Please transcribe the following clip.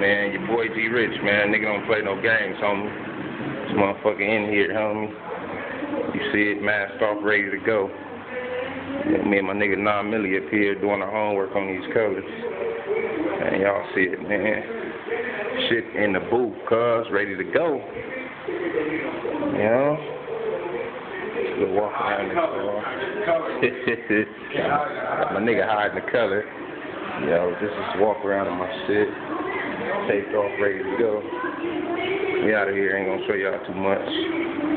man. Your boy GtPRiCH, man. Nigga don't play no games, homie. This motherfucker in here, homie. You see it, masked off, ready to go. Me and my nigga 9 Millie up here doing our homework on these colors. And y'all see it, man. Shit in the booth, cuz, ready to go. You know? Just walk around this car. My nigga hiding the color. Yo, just walk around in my shit. Taped off, ready to go. We out of here, ain't gonna show y'all too much.